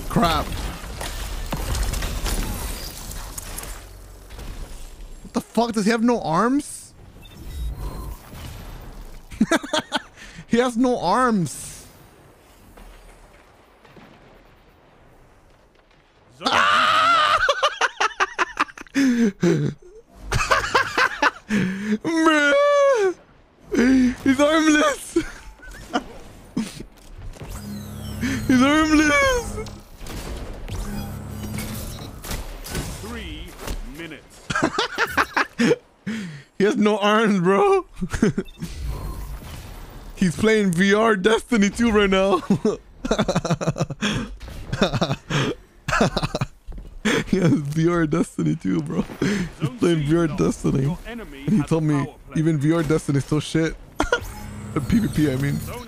crap. What the fuck? Does he have no arms? He has no arms. Ah! He's armless. He's armless. 3 minutes. He has no arms, bro. He's playing VR Destiny 2 right now. He has VR Destiny 2, bro. He's playing VR Destiny. And he told me even VR Destiny is still shit. PvP, I mean.